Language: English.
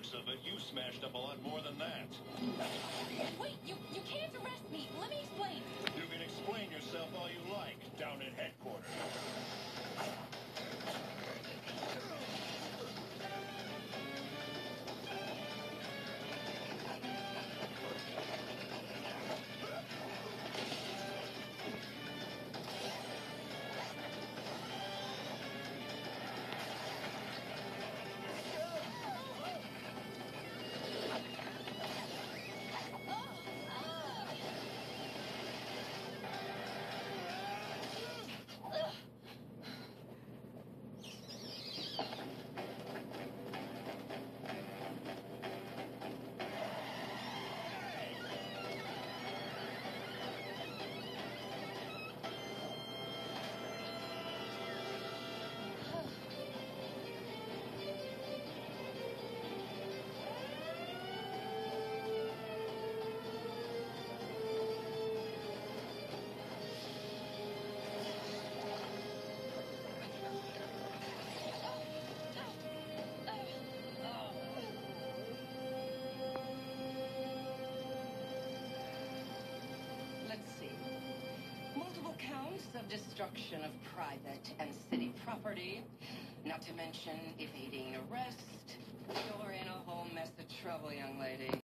looks of it, you smashed up a lot more than that. Wait, you can't arrest me. Let me explain. You can explain yourself all you like down at headquarters. Let's see. Multiple counts of destruction of private and city property, not to mention evading arrest. You're in a whole mess of trouble, young lady.